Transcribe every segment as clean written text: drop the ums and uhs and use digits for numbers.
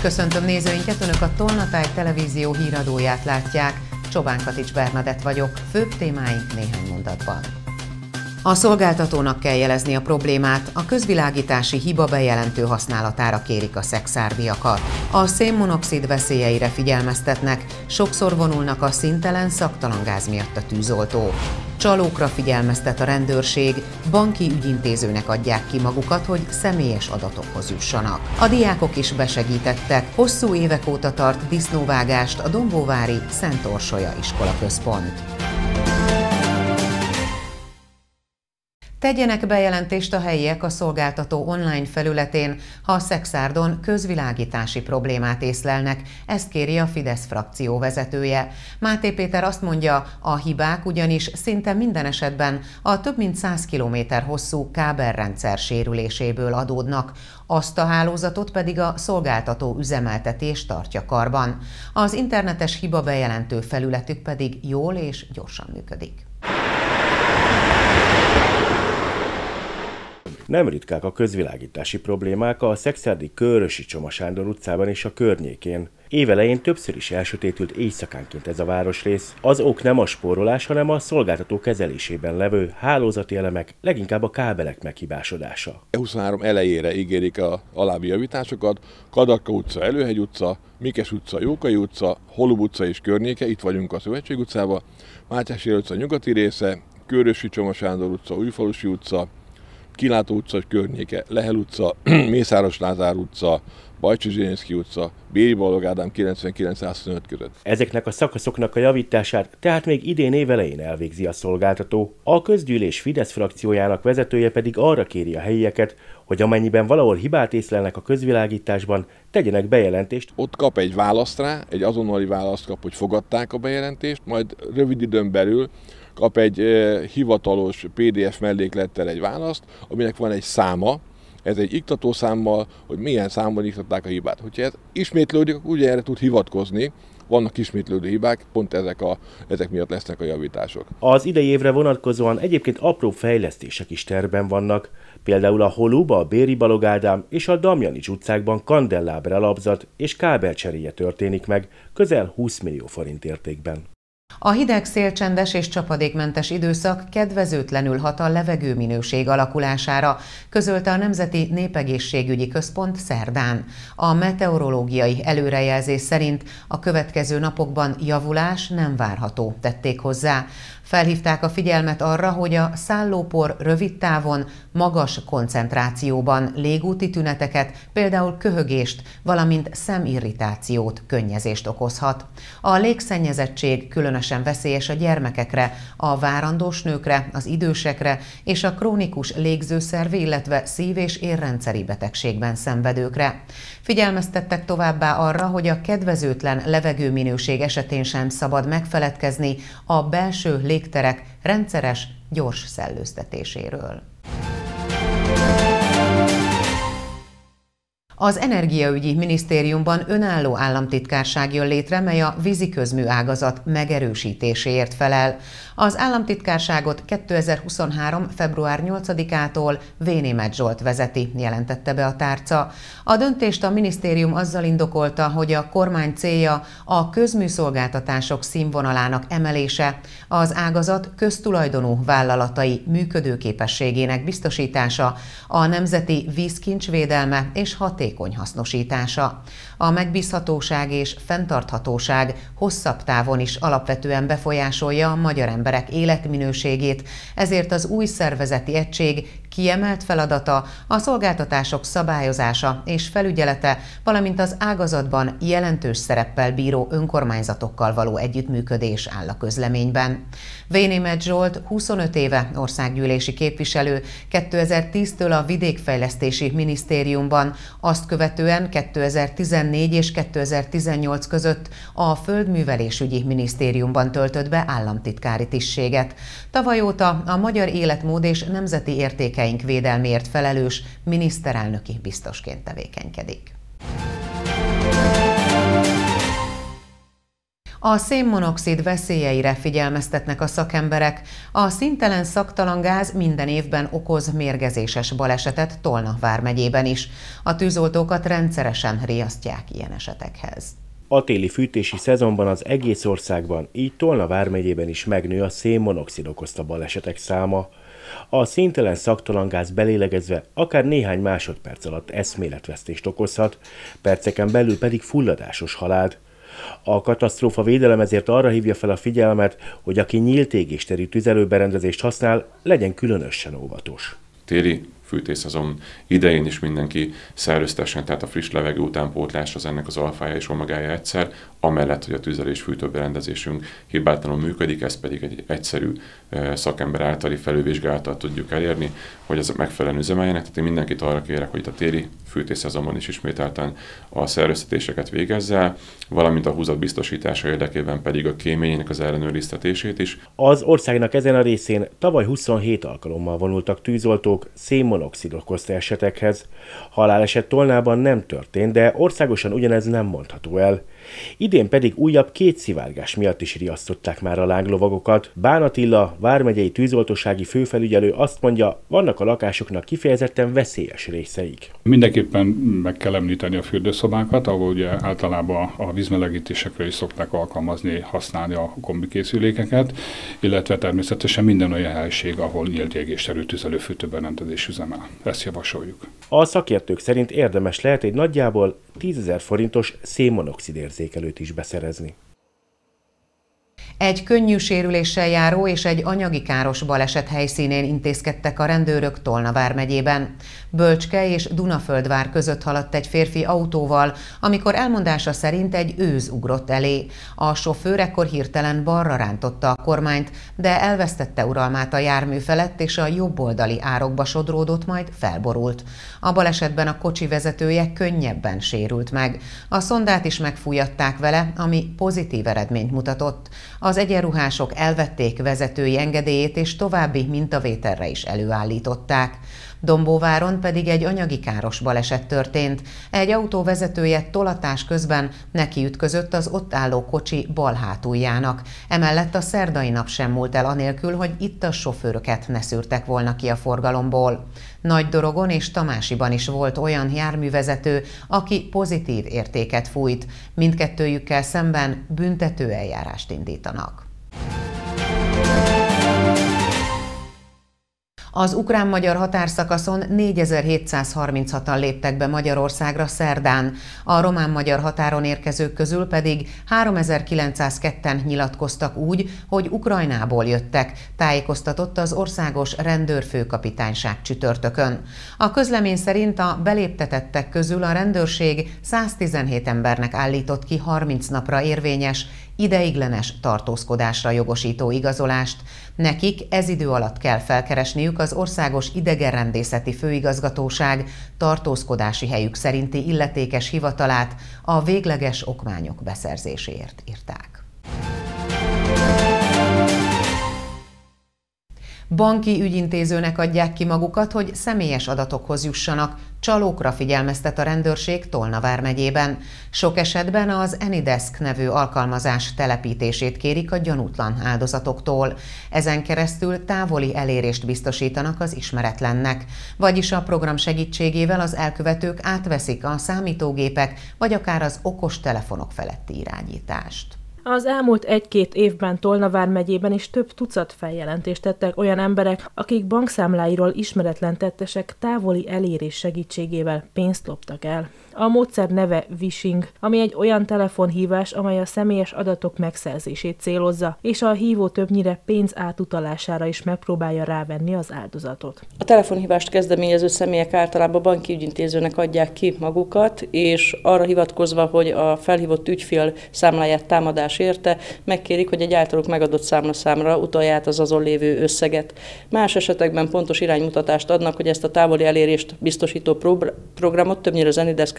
Köszöntöm nézőinket, Önök a Tolnatáj televízió híradóját látják. Csobán Katics Bernadett vagyok, főbb témáink néhány mondatban. A szolgáltatónak kell jelezni a problémát, a közvilágítási hiba bejelentő használatára kérik a szexárdiakat. A szénmonoxid veszélyeire figyelmeztetnek, sokszor vonulnak a színtelen, szaktalan gáz miatt a tűzoltó. Csalókra figyelmeztet a rendőrség, banki ügyintézőnek adják ki magukat, hogy személyes adatokhoz jussanak. A diákok is besegítettek, hosszú évek óta tart disznóvágást a dombóvári Szent Orsolya iskolaközpont. Tegyenek bejelentést a helyiek a szolgáltató online felületén, ha a Szexárdon közvilágítási problémát észlelnek, ezt kéri a Fidesz frakció vezetője. Máté Péter azt mondja, a hibák ugyanis szinte minden esetben a több mint 100 km hosszú kábelrendszer sérüléséből adódnak, azt a hálózatot pedig a szolgáltató üzemeltetés tartja karban. Az internetes hiba bejelentő felületük pedig jól és gyorsan működik. Nem ritkák a közvilágítási problémák a szexárdi Körösi Csoma Sándor utcában és a környékén. Évelején többször is elsötétült éjszakánként ez a városrész. Az ok nem a spórolás, hanem a szolgáltató kezelésében levő hálózati elemek, leginkább a kábelek meghibásodása. 23 elejére ígérik a alábbi javításokat: Kadarka utca, Előhegy utca, Mikes utca, Jókai utca, Holub utca és környéke, itt vagyunk a Szövetség utcában, Mátyás utca nyugati része, Körösi Csoma Sándor utca, Újfalusi utca, Kilátó utca környéke, Lehel utca, Mészáros Lázár utca, Bajcsi Zsilinszky utca, Béri Balog Ádám 99-125 között. Ezeknek a szakaszoknak a javítását tehát még idén évelején elvégzi a szolgáltató. A közgyűlés Fidesz frakciójának vezetője pedig arra kéri a helyieket, hogy amennyiben valahol hibát észlelnek a közvilágításban, tegyenek bejelentést. Ott kap egy választ rá, egy azonnali választ kap, hogy fogadták a bejelentést, majd rövid időn belül kap egy hivatalos PDF melléklettel egy választ, aminek van egy száma, ez egy iktatószámmal, hogy milyen számban iktatták a hibát. Hogyha ez ismétlődik, akkor ugye erre tud hivatkozni, vannak ismétlődő hibák, pont ezek miatt lesznek a javítások. Az idei évre vonatkozóan egyébként apró fejlesztések is tervben vannak, például a Holub, a Béri Balog Ádám és a Damjanics utcákban kandelláber alapzat és kábelcseréje történik meg, közel 20 millió forint értékben. A hideg, szélcsendes és csapadékmentes időszak kedvezőtlenül hat a levegőminőség alakulására, közölte a Nemzeti Népegészségügyi Központ szerdán. A meteorológiai előrejelzés szerint a következő napokban javulás nem várható, tették hozzá. Felhívták a figyelmet arra, hogy a szállópor rövid távon, magas koncentrációban légúti tüneteket, például köhögést, valamint szemirritációt, könnyezést okozhat. A légszennyezettség különösen veszélyes a gyermekekre, a várandós nőkre, az idősekre és a krónikus légzőszervi, illetve szív- és érrendszeri betegségben szenvedőkre. Figyelmeztettek továbbá arra, hogy a kedvezőtlen levegőminőség esetén sem szabad megfeledkezni a belső légterek rendszeres, gyors szellőztetéséről. Az Energiaügyi Minisztériumban önálló államtitkárság jön létre, mely a víziközmű ágazat megerősítéséért felel. Az államtitkárságot 2023. február 8-ától Vénémeth Zsolt vezeti, jelentette be a tárca. A döntést a minisztérium azzal indokolta, hogy a kormány célja a közműszolgáltatások színvonalának emelése, az ágazat köztulajdonú vállalatai működőképességének biztosítása, a nemzeti vízkincs védelme és hatékony hasznosítása. A megbízhatóság és fenntarthatóság hosszabb távon is alapvetően befolyásolja a magyar emberek életminőségét, ezért az új szervezeti egység kiemelt feladata a szolgáltatások szabályozása és felügyelete, valamint az ágazatban jelentős szereppel bíró önkormányzatokkal való együttműködés áll a közleményben. Vénémeth Zsolt 25 éve országgyűlési képviselő, 2010-től a Vidékfejlesztési Minisztériumban, azt követően 2014 és 2018 között a Földművelésügyi Minisztériumban töltött be államtitkári tisztséget. Tavaly óta a magyar életmód és nemzeti értékeink védelméért felelős miniszterelnöki biztosként tevékenykedik. A szénmonoxid veszélyeire figyelmeztetnek a szakemberek. A színtelen szagtalan gáz minden évben okoz mérgezéses balesetet Tolna vármegyében is. A tűzoltókat rendszeresen riasztják ilyen esetekhez. A téli fűtési szezonban az egész országban, így Tolna vármegyében is megnő a szénmonoxid okozta balesetek száma. A színtelen szagtalan gáz belélegezve akár néhány másodperc alatt eszméletvesztést okozhat, perceken belül pedig fulladásos halált. A katasztrófa védelem ezért arra hívja fel a figyelmet, hogy aki nyílt égésterű tüzelőberendezést használ, legyen különösen óvatos. Téli fűtésszezon idején is mindenki szerőztessen, tehát a friss levegő utánpótlás az ennek az alfája és omegája egyszer, amellett, hogy a tüzelés fűtőberendezésünk hibátlanul működik, ezt pedig egy egyszerű szakember általi felülvizsgálattal tudjuk elérni, hogy ezek megfelelően üzemeljenek. Tehát én mindenkit arra kérek, hogy itt a téli fűtésszezonban is ismételten a szerőztetéseket végezzel, valamint a húzat biztosítása érdekében pedig a kéményének az ellenőriztetését is. Az országnak ezen a részén tavaly 27 alkalommal vonultak tűzoltók szénmonoxid okozta esetekhez. Haláleset Tolnában nem történt, de országosan ugyanez nem mondható el. Idén pedig újabb 2 szivárgás miatt is riasztották már a lánglovagokat. Bán Attila, vármegyei tűzoltósági főfelügyelő azt mondja, vannak a lakásoknak kifejezetten veszélyes részeik. Mindenképpen meg kell említeni a fürdőszobákat, ahol ugye általában a vízmelegítésekre is szokták használni a kombikészülékeket, illetve természetesen minden olyan helység, ahol nyílt égésterű tüzelőfűtőberendezés üzemel. Ezt javasoljuk. A szakértők szerint érdemes lehet egy nagyjából 10 000 forintos szénmonoxid érzékelőt is beszerezni. Egy könnyű sérüléssel járó és egy anyagi káros baleset helyszínén intézkedtek a rendőrök Tolna vármegyében. Bölcske és Dunaföldvár között haladt egy férfi autóval, amikor elmondása szerint egy őz ugrott elé. A sofőr ekkor hirtelen balra rántotta a kormányt, de elvesztette uralmát a jármű felett, és a jobboldali árokba sodródott, majd felborult. A balesetben a kocsi vezetője könnyebben sérült meg. A szondát is megfújatták vele, ami pozitív eredményt mutatott. Az egyenruhások elvették vezetői engedélyét, és további mintavételre is előállították. Dombóváron pedig egy anyagi káros baleset történt. Egy autó vezetője tolatás közben nekiütközött az ott álló kocsi bal hátuljának. Emellett a szerdai nap sem múlt el anélkül, hogy ittas sofőröket ne szűrtek volna ki a forgalomból. Nagydorogon és Tamásiban is volt olyan járművezető, aki pozitív értéket fújt. Mindkettőjükkel szemben büntetőeljárást indítanak. Az ukrán-magyar határszakaszon 4736-an léptek be Magyarországra szerdán, a román-magyar határon érkezők közül pedig 3902-en nyilatkoztak úgy, hogy Ukrajnából jöttek, tájékoztatott az országos rendőrfőkapitányság csütörtökön. A közlemény szerint a beléptetettek közül a rendőrség 117 embernek állított ki 30 napra érvényes, ideiglenes tartózkodásra jogosító igazolást. Nekik ez idő alatt kell felkeresniük az Országos Idegenrendészeti Főigazgatóság tartózkodási helyük szerinti illetékes hivatalát a végleges okmányok beszerzéséért, írták. Banki ügyintézőnek adják ki magukat, hogy személyes adatokhoz jussanak. Csalókra figyelmeztet a rendőrség Tolna vármegyében. Sok esetben az AnyDesk nevű alkalmazás telepítését kérik a gyanútlan áldozatoktól. Ezen keresztül távoli elérést biztosítanak az ismeretlennek. Vagyis a program segítségével az elkövetők átveszik a számítógépek vagy akár az okostelefonok feletti irányítást. Az elmúlt 1-2 évben Tolna vármegyében is több tucat feljelentést tettek olyan emberek, akik bankszámláiról ismeretlen tettesek távoli elérés segítségével pénzt loptak el. A módszer neve vishing, ami egy olyan telefonhívás, amely a személyes adatok megszerzését célozza, és a hívó többnyire pénz átutalására is megpróbálja rávenni az áldozatot. A telefonhívást kezdeményező személyek általában banki ügyintézőnek adják ki magukat, és arra hivatkozva, hogy a felhívott ügyfél számláját támadás érte, megkérik, hogy egy általuk megadott számlaszámra utalja át az azon lévő összeget. Más esetekben pontos iránymutatást adnak, hogy ezt a távoli elérést biztosító programot, többnyire az AnyDesk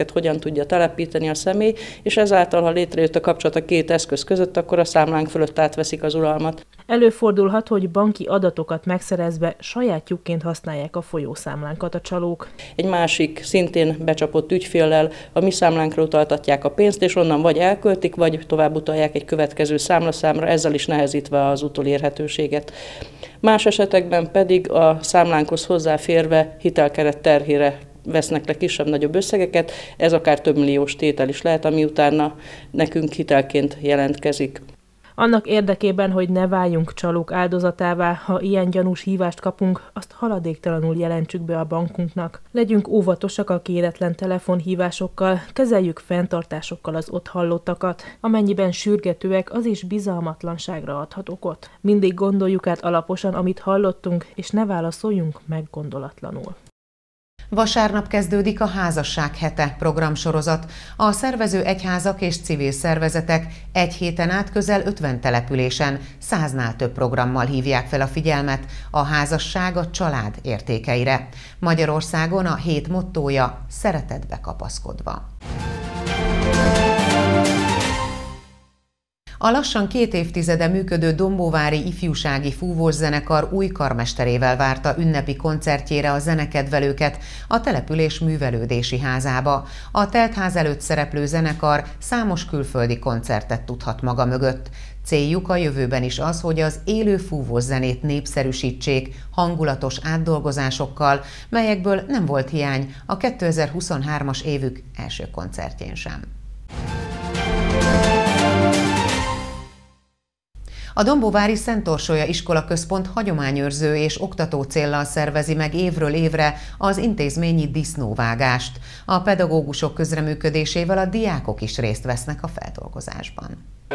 ezeket hogyan tudja telepíteni a személy, és ezáltal, ha létrejött a kapcsolat a két eszköz között, akkor a számlánk fölött átveszik az uralmat. Előfordulhat, hogy banki adatokat megszerezve sajátjukként használják a folyószámlánkat a csalók. Egy másik, szintén becsapott ügyféllel a mi számlánkra utaltatják a pénzt, és onnan vagy elköltik, vagy tovább utalják egy következő számlaszámra, ezzel is nehezítve az utolérhetőséget. Más esetekben pedig a számlánkhoz hozzáférve hitelkeret terhére vesznek le kisebb-nagyobb összegeket, ez akár több milliós tétel is lehet, ami utána nekünk hitelként jelentkezik. Annak érdekében, hogy ne váljunk csalók áldozatává, ha ilyen gyanús hívást kapunk, azt haladéktalanul jelentsük be a bankunknak. Legyünk óvatosak a kéretlen telefonhívásokkal, kezeljük fenntartásokkal az ott hallottakat. Amennyiben sürgetőek, az is bizalmatlanságra adhat okot. Mindig gondoljuk át alaposan, amit hallottunk, és ne válaszoljunk meggondolatlanul. Vasárnap kezdődik a Házasság hete programsorozat. A szervező egyházak és civil szervezetek egy héten át közel 50 településen 100-nál több programmal hívják fel a figyelmet a házasság a család értékeire. Magyarországon a hét mottója szeretetbe kapaszkodva. A lassan 2 évtizede működő dombóvári ifjúsági fúvószenekar új karmesterével várta ünnepi koncertjére a zenekedvelőket a település művelődési házába. A teltház előtt szereplő zenekar számos külföldi koncertet tudhat maga mögött. Céljuk a jövőben is az, hogy az élő fúvószenét népszerűsítsék hangulatos átdolgozásokkal, melyekből nem volt hiány a 2023-as évük első koncertjén sem. A dombóvári Szent Orsolya Iskolaközpont hagyományőrző és oktató céllal szervezi meg évről évre az intézményi disznóvágást. A pedagógusok közreműködésével a diákok is részt vesznek a feldolgozásban.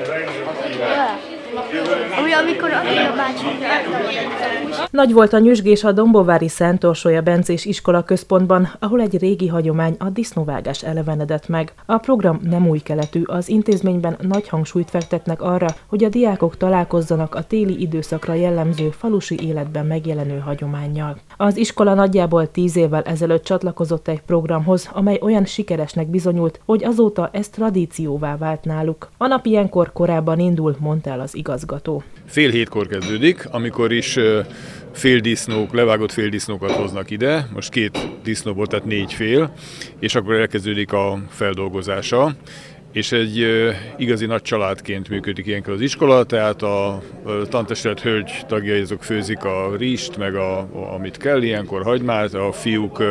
Nagy volt a nyüzsgés a dombóvári Szent Orsolya Bencés Iskolaközpontban, ahol egy régi hagyomány, a disznóvágás elevenedett meg. A program nem új keletű, az intézményben nagy hangsúlyt fektetnek arra, hogy a diákok találkozzanak a téli időszakra jellemző falusi életben megjelenő hagyománnyal. Az iskola nagyjából 10 évvel ezelőtt csatlakozott egy programhoz, amely olyan sikeresnek bizonyult, hogy azóta ez tradícióvá vált náluk. A nap ilyenkor korábban indul, mondta el az igazgató. Fél hétkor kezdődik, amikor is levágott féldisznókat hoznak ide, most 2 disznóból, tehát 4 fél, és akkor elkezdődik a feldolgozása. És egy igazi nagy családként működik ilyenkor az iskola, tehát a tantestület hölgy tagjai azok főzik a rizst, meg amit kell, ilyenkor hagymát, a fiúk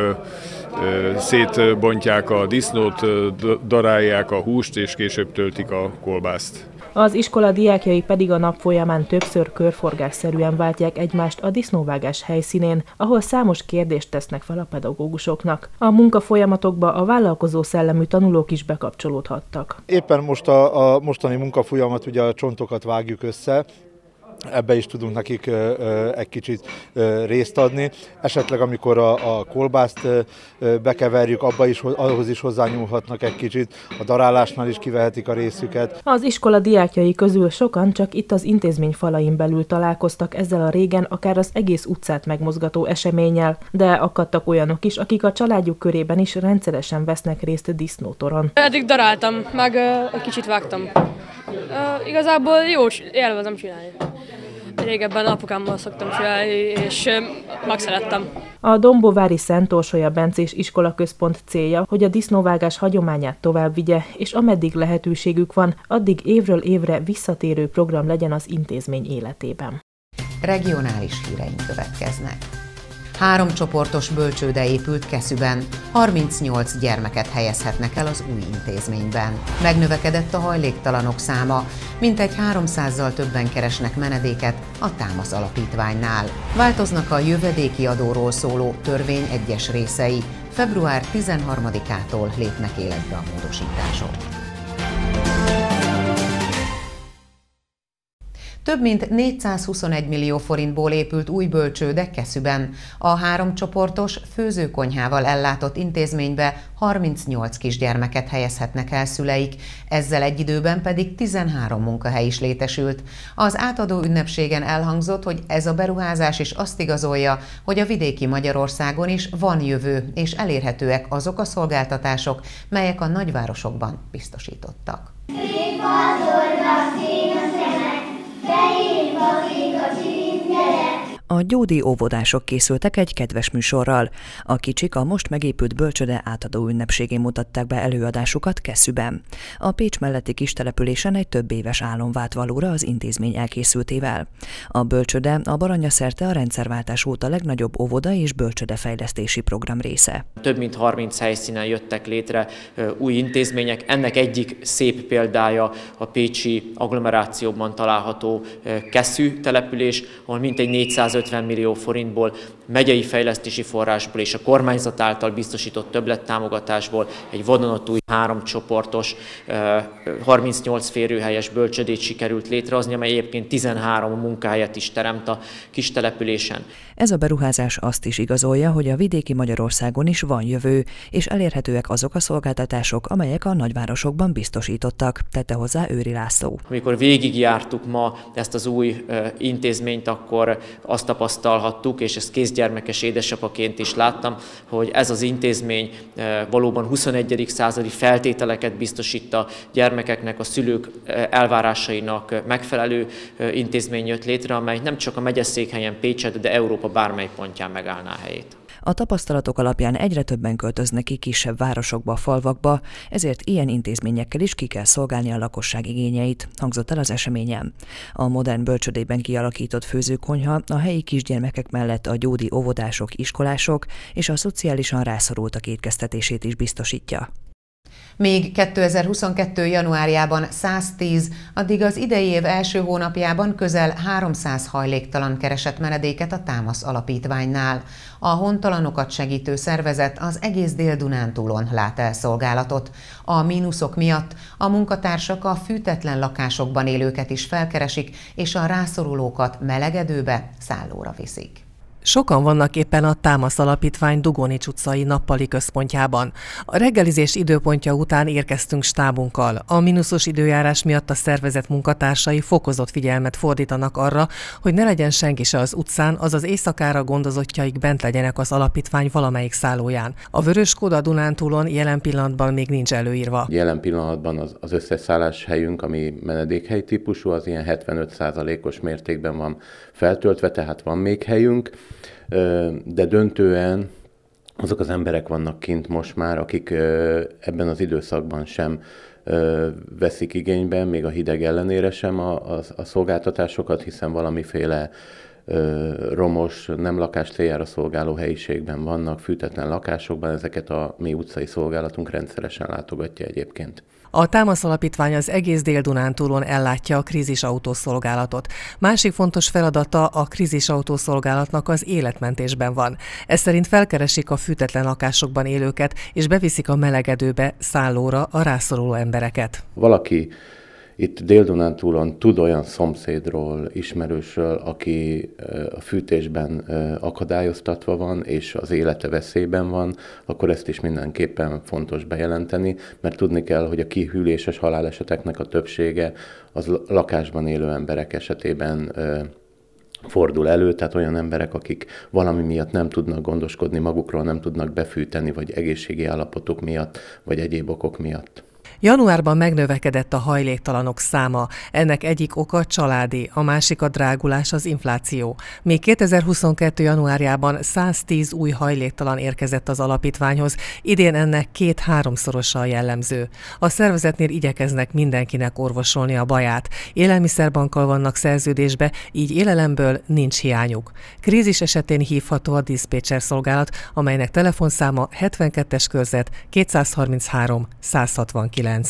szétbontják a disznót, darálják a húst, és később töltik a kolbászt. Az iskola diákjai pedig a nap folyamán többször körforgásszerűen váltják egymást a disznóvágás helyszínén, ahol számos kérdést tesznek fel a pedagógusoknak. A munkafolyamatokba a vállalkozó szellemű tanulók is bekapcsolódhattak. Éppen most a mostani munkafolyamat, ugye a csontokat vágjuk össze, ebbe is tudunk nekik egy kicsit részt adni. Esetleg amikor a kolbászt bekeverjük, ahhoz is hozzányúlhatnak egy kicsit, a darálásnál is kivehetik a részüket. Az iskola diákjai közül sokan csak itt az intézmény falain belül találkoztak ezzel a régen akár az egész utcát megmozgató eseménnyel, de akadtak olyanok is, akik a családjuk körében is rendszeresen vesznek részt disznótoron. Eddig daráltam, meg egy kicsit vágtam. Igazából jó, élvezem csinálni. Régebben apukámmal szoktam csinálni, és megszerettem. A dombóvári Szent Orsolya Bencés Iskolaközpont célja, hogy a disznóvágás hagyományát tovább vigye, és ameddig lehetőségük van, addig évről évre visszatérő program legyen az intézmény életében. Regionális híreink következnek. 3 csoportos bölcsőde épült Keszüben, 38 gyermeket helyezhetnek el az új intézményben. Megnövekedett a hajléktalanok száma, mintegy 300-zal többen keresnek menedéket a Támasz Alapítványnál. Változnak a jövedéki adóról szóló törvény egyes részei, február 13-ától lépnek életbe a módosítások. Több mint 421 millió forintból épült új bölcsőde Keszüben. A 3 csoportos, főzőkonyhával ellátott intézménybe 38 kisgyermeket helyezhetnek el szüleik, ezzel egy időben pedig 13 munkahely is létesült. Az átadó ünnepségen elhangzott, hogy ez a beruházás is azt igazolja, hogy a vidéki Magyarországon is van jövő, és elérhetőek azok a szolgáltatások, melyek a nagyvárosokban biztosítottak. A gyódi óvodások készültek egy kedves műsorral. A kicsik a most megépült bölcsöde átadó ünnepségén mutatták be előadásukat Keszüben. A Pécs melletti kistelepülésen egy több éves álom vált valóra az intézmény elkészültével. A bölcsöde a Baranya szerte a rendszerváltás óta legnagyobb óvoda és bölcsödefejlesztési program része. Több mint 30 helyszínen jöttek létre új intézmények. Ennek egyik szép példája a pécsi agglomerációban található Keszű település, ahol mintegy 450 millió forintból, megyei fejlesztési forrásból és a kormányzat által biztosított többlettámogatásból egy vadonatúj 3 csoportos, 38 férőhelyes bölcsödét sikerült létrehozni, amely egyébként 13 munkahelyet is teremt a kis településen. Ez a beruházás azt is igazolja, hogy a vidéki Magyarországon is van jövő, és elérhetőek azok a szolgáltatások, amelyek a nagyvárosokban biztosítottak, tette hozzá Őri László. Amikor végigjártuk ma ezt az új intézményt, akkor azt tapasztalhattuk, és ezt kézgyermekes édesapaként is láttam, hogy ez az intézmény valóban 21. századi feltételeket biztosít a gyermekeknek, a szülők elvárásainak megfelelő intézmény jött létre, amely nem csak a megyeszékhelyen Pécset, de Európa bármely pontján megállná a helyét. A tapasztalatok alapján egyre többen költöznek ki kisebb városokba, falvakba, ezért ilyen intézményekkel is ki kell szolgálni a lakosság igényeit, hangzott el az eseményen. A modern bölcsödében kialakított főzőkonyha a helyi kisgyermekek mellett a gyódi óvodások, iskolások és a szociálisan rászorultak étkeztetését is biztosítja. Míg 2022. januárjában 110, addig az idei év első hónapjában közel 300 hajléktalan keresett menedéket a Támasz Alapítványnál. A hontalanokat segítő szervezet az egész Dél-Dunántúlon lát el szolgálatot. A mínuszok miatt a munkatársak a fűtetlen lakásokban élőket is felkeresik, és a rászorulókat melegedőbe, szállóra viszik. Sokan vannak éppen a Támasz Alapítvány Dugonics utcai nappali központjában. A reggelizés időpontja után érkeztünk stábunkkal. A mínuszos időjárás miatt a szervezet munkatársai fokozott figyelmet fordítanak arra, hogy ne legyen senki se az utcán, azaz éjszakára gondozottjaik bent legyenek az alapítvány valamelyik szállóján. A vörös kód a Dunántúlon jelen pillanatban még nincs előírva. Jelen pillanatban az összes szálláshelyünk, ami menedékhely típusú, az ilyen 75%-os mértékben van feltöltve, tehát van még helyünk, de döntően azok az emberek vannak kint most már, akik ebben az időszakban sem veszik igénybe, még a hideg ellenére sem a szolgáltatásokat, hiszen valamiféle romos, nem lakás céljára szolgáló helyiségben vannak, fűtetlen lakásokban, ezeket a mi utcai szolgálatunk rendszeresen látogatja egyébként. A Támasz Alapítvány az egész Dél-Dunántúlon ellátja a krízisautószolgálatot. Másik fontos feladata a krízisautószolgálatnak az életmentésben van. Ez szerint felkeresik a fűtetlen lakásokban élőket, és beviszik a melegedőbe, szállóra a rászoruló embereket. Valaki itt Dél-Dunántúlon tud olyan szomszédról, ismerősről, aki a fűtésben akadályoztatva van, és az élete veszélyben van, akkor ezt is mindenképpen fontos bejelenteni, mert tudni kell, hogy a kihűléses haláleseteknek a többsége az lakásban élő emberek esetében fordul elő, tehát olyan emberek, akik valami miatt nem tudnak gondoskodni magukról, nem tudnak befűteni, vagy egészségi állapotuk miatt, vagy egyéb okok miatt. Januárban megnövekedett a hajléktalanok száma. Ennek egyik oka családi, a másik a drágulás, az infláció. Még 2022. januárjában 110 új hajléktalan érkezett az alapítványhoz, idén ennek 2-3-szorosa a jellemző. A szervezetnél igyekeznek mindenkinek orvosolni a baját. Élelmiszerbankkal vannak szerződésbe, így élelemből nincs hiányuk. Krízis esetén hívható a diszpécser szolgálat, amelynek telefonszáma 72-es körzet 233 169.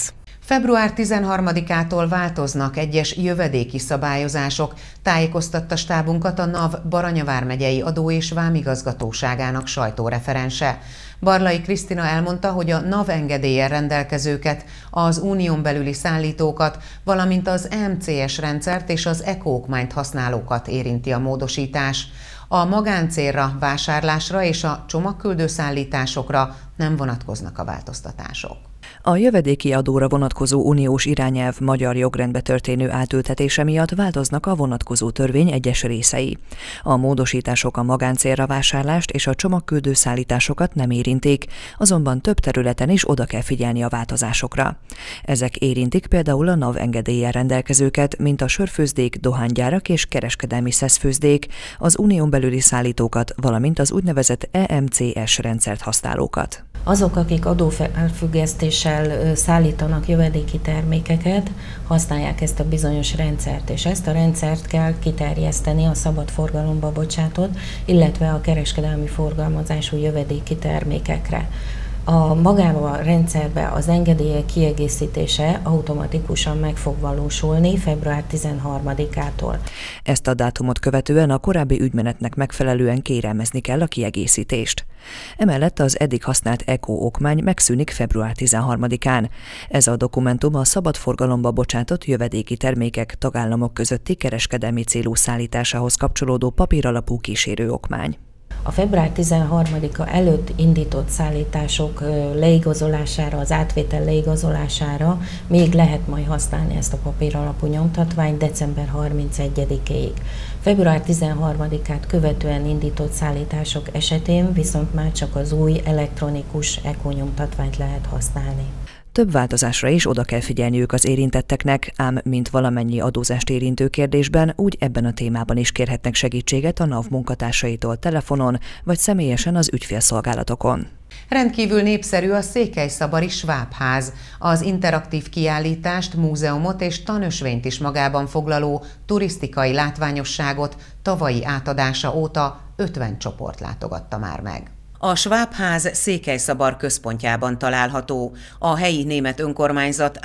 Február 13-ától változnak egyes jövedéki szabályozások, tájékoztatta stábunkat a NAV Baranya vármegyei adó- és vámigazgatóságának sajtóreferense. Barlai Krisztina elmondta, hogy a NAV engedéllyel rendelkezőket, az unión belüli szállítókat, valamint az EMCS rendszert és az ECO-okmányt használókat érinti a módosítás. A magáncélra, vásárlásra és a csomagküldő szállításokra nem vonatkoznak a változtatások. A jövedéki adóra vonatkozó uniós irányelv magyar jogrendbe történő átültetése miatt változnak a vonatkozó törvény egyes részei. A módosítások a magáncélra vásárlást és a csomagküldő szállításokat nem érintik, azonban több területen is oda kell figyelni a változásokra. Ezek érintik például a NAV engedéllyel rendelkezőket, mint a sörfőzdék, dohánygyárak és kereskedelmi szeszfőzdék, az unión belüli szállítókat, valamint az úgynevezett EMCS rendszert használókat. Azok, akik adófelfüggesztéssel szállítanak jövedéki termékeket, használják ezt a bizonyos rendszert, és ezt a rendszert kell kiterjeszteni a szabad forgalomba bocsátott, illetve a kereskedelmi forgalmazású jövedéki termékekre. A magában a rendszerben az engedélyek kiegészítése automatikusan meg fog valósulni február 13-ától. Ezt a dátumot követően a korábbi ügymenetnek megfelelően kérelmezni kell a kiegészítést. Emellett az eddig használt ECO-okmány megszűnik február 13-án. Ez a dokumentum a szabad forgalomba bocsátott jövedéki termékek tagállamok közötti kereskedelmi célú szállításához kapcsolódó papíralapú kísérő okmány. A február 13-a előtt indított szállítások leigazolására, az átvétel leigazolására még lehet majd használni ezt a papíralapú nyomtatványt december 31-ig. Február 13-át követően indított szállítások esetén viszont már csak az új elektronikus ECO nyomtatványt lehet használni. Több változásra is oda kell figyelniük az érintetteknek, ám mint valamennyi adózást érintő kérdésben, úgy ebben a témában is kérhetnek segítséget a NAV munkatársaitól telefonon, vagy személyesen az ügyfélszolgálatokon. Rendkívül népszerű a székelyszabari Schwab-ház, az interaktív kiállítást, múzeumot és tanösvényt is magában foglaló turisztikai látványosságot tavalyi átadása óta 50 csoport látogatta már meg. A Schwab-ház Székelyszabár központjában található. A helyi német önkormányzat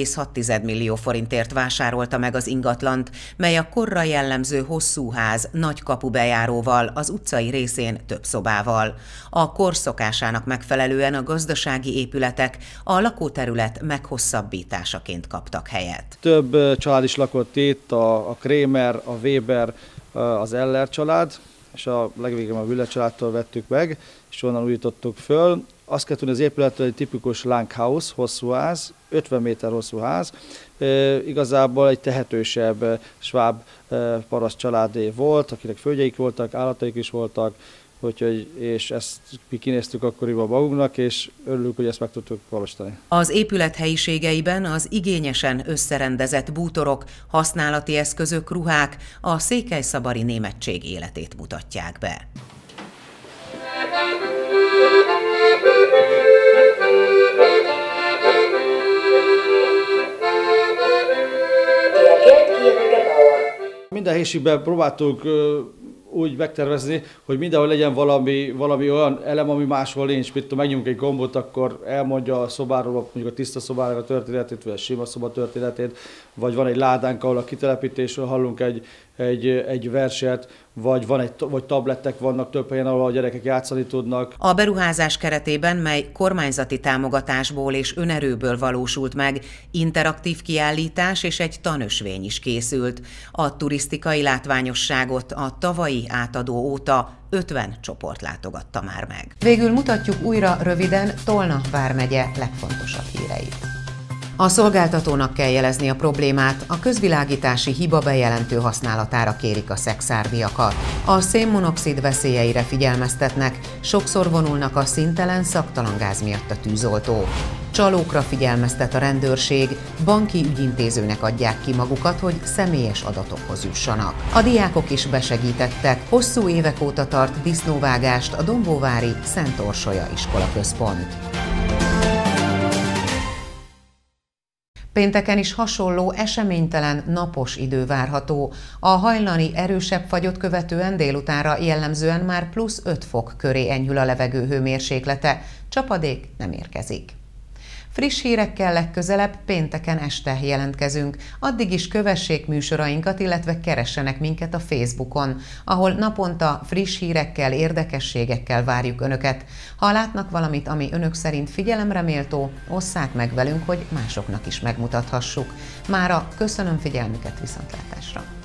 3,6 millió forintért vásárolta meg az ingatlant, mely a korra jellemző hosszú ház nagy kapubejáróval, az utcai részén több szobával. A kor szokásának megfelelően a gazdasági épületek a lakóterület meghosszabbításaként kaptak helyet. Több család is lakott itt, a Krémer, a Weber, az Eller család, és a legvégén a Wille családtól vettük meg, és onnan újítottuk föl. Azt kell tudni, az épületről egy tipikus Langhaus, hosszú ház, 50 méter hosszú ház. Igazából egy tehetősebb sváb paraszt családé volt, akinek földjeik voltak, állataik is voltak, úgyhogy, és ezt mi kinéztük akkoriban magunknak, és örülünk, hogy ezt meg tudtuk valósítani. Az épület helyiségeiben az igényesen összerendezett bútorok, használati eszközök, ruhák a székelyszabari németség életét mutatják be. Minden helyiségben próbáltuk úgy megtervezni, hogy mindenhol legyen valami olyan elem, ami máshol nincs. Mit tudom, megnyomunk egy gombot, akkor elmondja a szobáról, mondjuk a tiszta szobának a történetét, vagy a sima szoba történetét, vagy van egy ládánk, ahol a kitelepítésről hallunk egy verset, vagy tablettek vannak több helyen, ahol a gyerekek játszani tudnak. A beruházás keretében, mely kormányzati támogatásból és önerőből valósult meg, interaktív kiállítás és egy tanösvény is készült. A turisztikai látványosságot a tavalyi átadó óta 50 csoport látogatta már meg. Végül mutatjuk újra röviden Tolna vármegye legfontosabb híreit. A szolgáltatónak kell jelezni a problémát, a közvilágítási hiba bejelentő használatára kérik a szexárdiakat. A szénmonoxid veszélyeire figyelmeztetnek, sokszor vonulnak a színtelen, szaktalan gáz miatt a tűzoltó. Csalókra figyelmeztet a rendőrség, banki ügyintézőnek adják ki magukat, hogy személyes adatokhoz jussanak. A diákok is besegítettek, hosszú évek óta tart disznóvágást a dombóvári Szent Orsolya iskolaközpont. Pénteken is hasonló, eseménytelen, napos idő várható. A hajnali erősebb fagyot követően délutánra jellemzően már +5 fok köré enyhül a levegő hőmérséklete, csapadék nem érkezik. Friss hírekkel legközelebb pénteken este jelentkezünk. Addig is kövessék műsorainkat, illetve keressenek minket a Facebookon, ahol naponta friss hírekkel, érdekességekkel várjuk Önöket. Ha látnak valamit, ami Önök szerint figyelemre méltó, osszák meg velünk, hogy másoknak is megmutathassuk. Mára köszönöm figyelmüket, viszontlátásra!